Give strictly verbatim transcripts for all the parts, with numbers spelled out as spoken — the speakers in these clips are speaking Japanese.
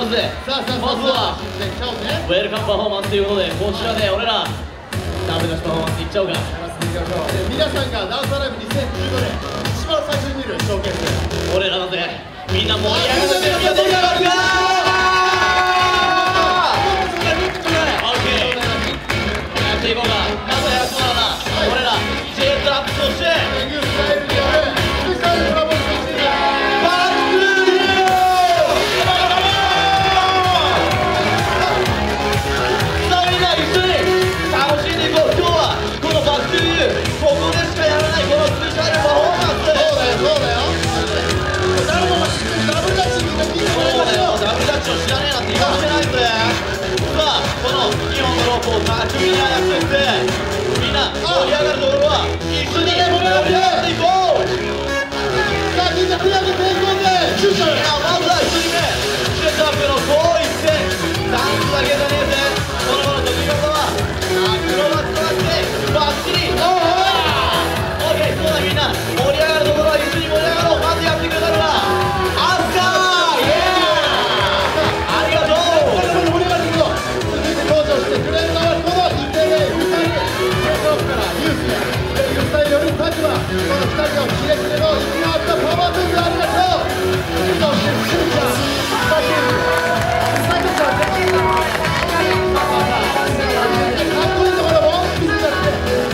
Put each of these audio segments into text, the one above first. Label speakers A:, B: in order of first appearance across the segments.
A: ます。まずはウェルカムパフォーマンスということで、こちらで俺らダメ出しパフォーマンスいっちゃおうか。
B: 皆さんがダンスアライブにせんじゅうごねん一番最初に見るショーケース、
A: 俺らだぜ。みんな盛り上がってる。みんな盛り上がるか。オッケー、やっていこうか。まずはやつだな。俺ら J トラップ、そして
B: エグスタイルによるスペシャルコラボレーションしていた
A: バックユー。さあみんな一緒に楽しんでいこう。今日はこのバックユー、ここでしかやらないこのスペシャルパフォーマンス。
B: そうだよそうだよ、誰もダブルダッチみんな聞いてもらいましょう。
A: ダブルダッチを知らねえなんて言わせないぜ。さあこのにほんのロープを巧みに操ってみんな盛り上がるところは一緒に盛り上がっていこう。
B: さあみんな手挙げていこうぜ。シュッシュ、
A: いやまずはひとりめ、シュッシュアップのこう一戦。ダンスだけじゃねえぜ。この子の得意技はアクロバットだってバッチリ。オーケー、そうだ、みんな盛り上がるところは一緒に盛り上がろう。まずやってくれたのはアスカー。イエーイ、ありがとう。
B: 盛り上がっていくぞ。続いて登場してくれるのはこのイケメンふたり、ショーからユースでエグスタイルよりタクマ、このふたりのキレキレの息の合ったパワームーブありがとう。そしてしゅんちゃん、サキサキちゃんね、かっこいいところも見せちゃって、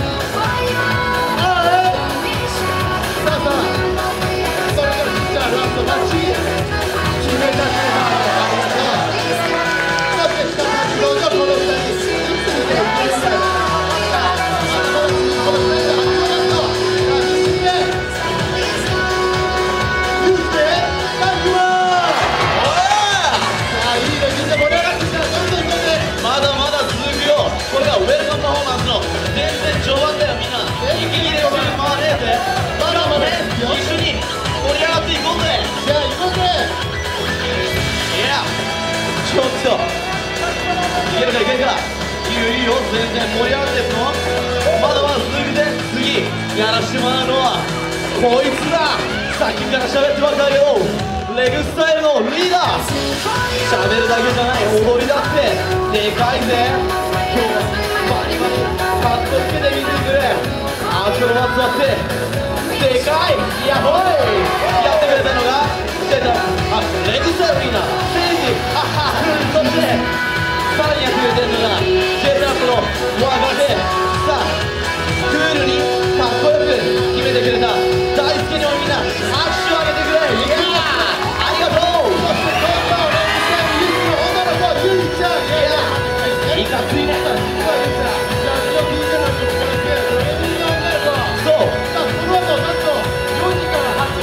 B: あれさあさあ、それからしゅんちゃんラストバッチリ決めたね。
A: ちょっといけるかいけるか。いいよいいよ、全然盛り上がってんの。まだまだ続くぜ。次やらしてもらうのはこいつだ。さっきから喋ってばっかりよ。レグスタイルのリーダー。喋るだけじゃない、踊りだってでかいぜ。今日はバリバリカットつけてみてくれ。アクロバットだってでかい。ヤホイ、やってくれたのが出た、あ、レグスタイルリーダーセイジ。あは、そしてさらにやってくれてるのが J トラップの若手。さあクールにかっこよく決めてくれた大輔にもみんな拍手を上げてくれ。いやー、ありがとう。そして今度はレグスタイルユースの女の子ゆいちゃん。いやー、いかついね。そう、
B: さあこの後なんとよじからはち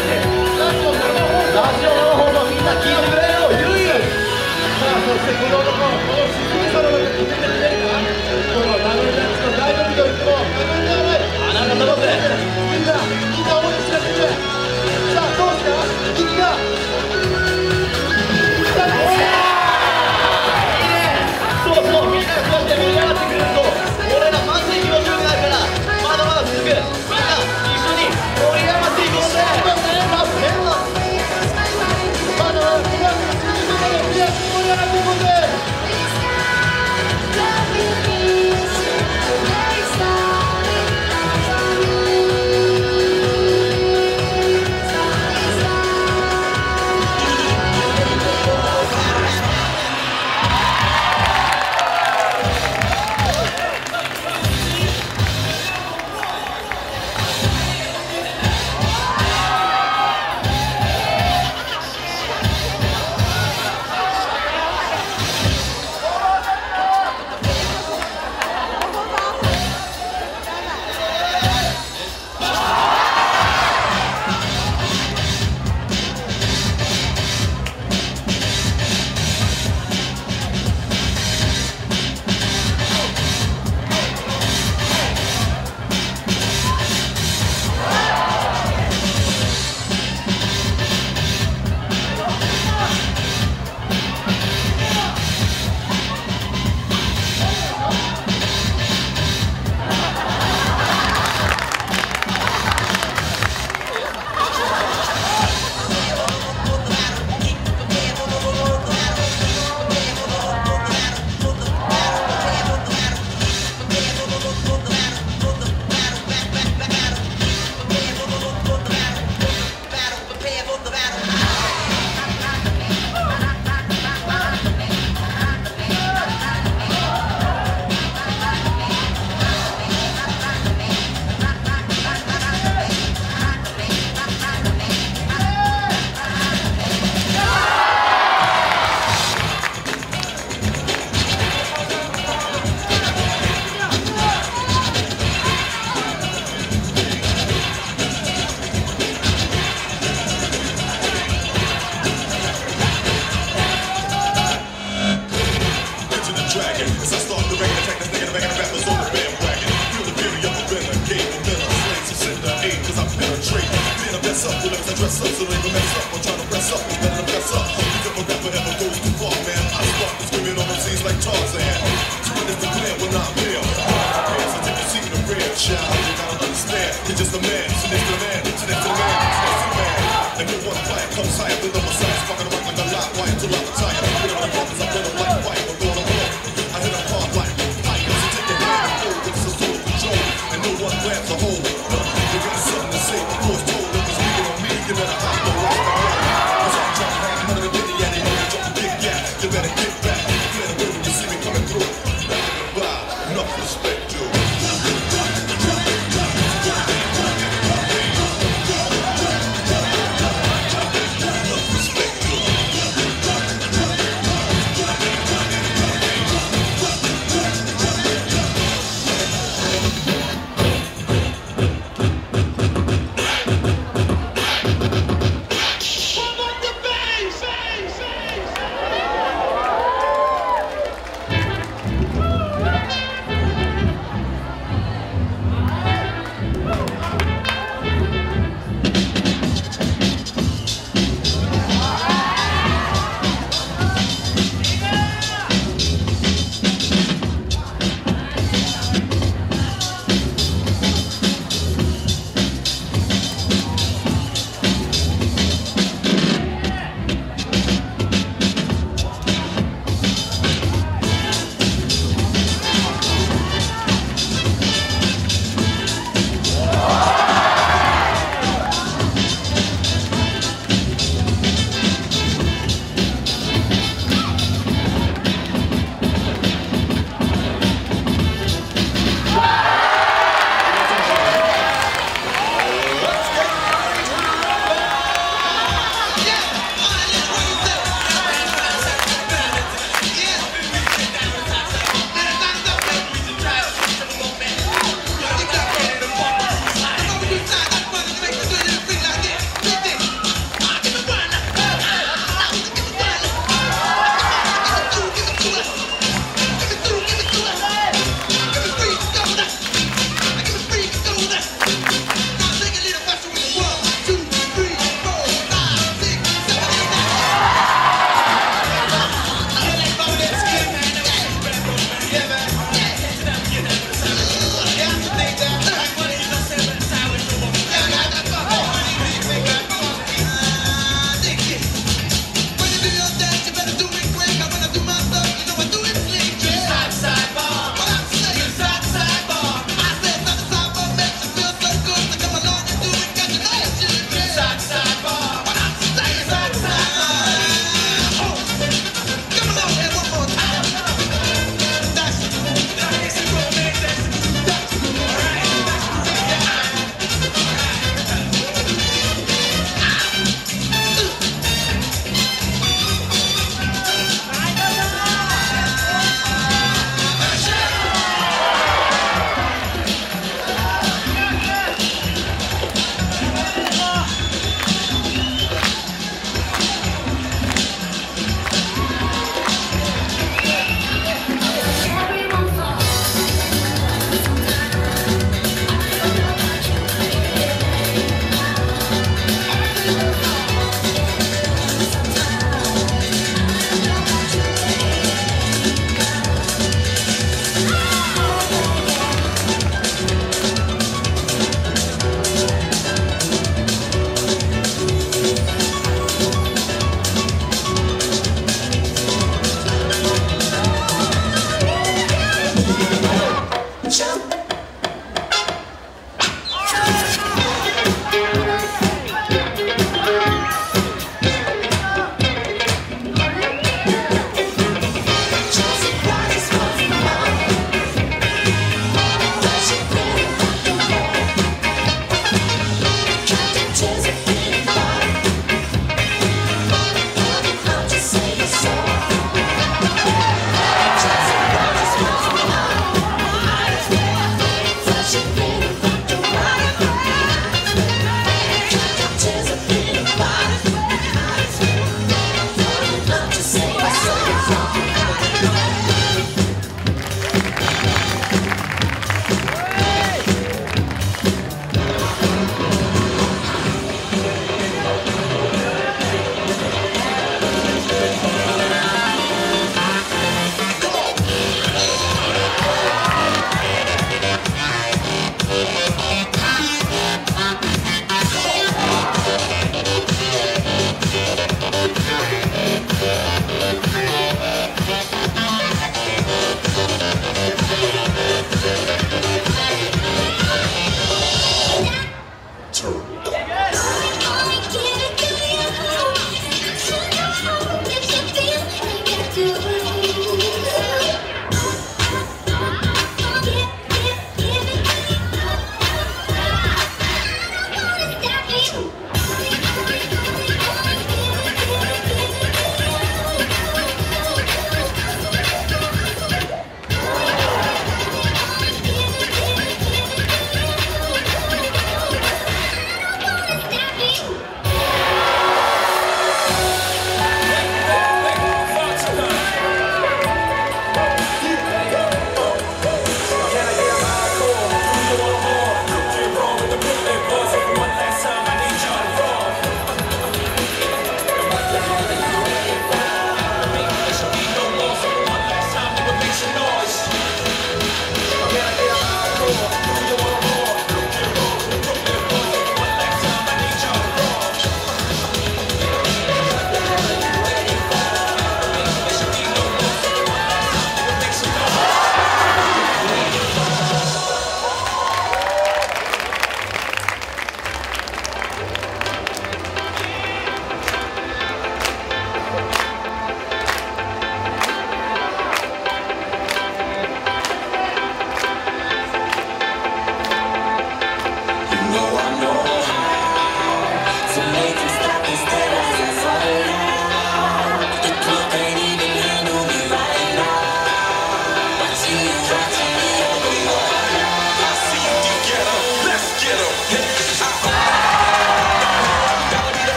C: dress up so they can mess up. I'm trying to press up, it's better to press up. If a rapper ever goes too far, man, I start screaming on the scenes like Tarzan. So when it's the clear, when I'm clear. So take a seat in the rear, child. You gotta understand, you're just a man. So next to the man, so next to the man, so next to the man. And get one flag, comes higher than the side. Sparking around like a lot, why until I retire. Get on the bumpers, I put them like white. I'm going to war. I hit them hard like fire. So take your hand and hold, it's a total control. And no one grabs a hold. You got something to say, of course, told them it's speaking on me. You better hop the rest of the world. Cause I'm trying to have none of the video, and they know you jump and get gas. You better get back. You better wait when you see me coming through. Bye, enough respect, dude.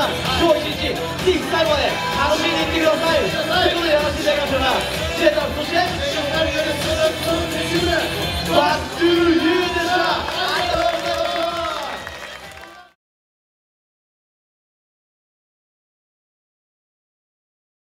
A: さん今日一日ピーク最後まで楽しんでいってくださいということでやらせていただきましょうか。ジェイさん、そしてバッ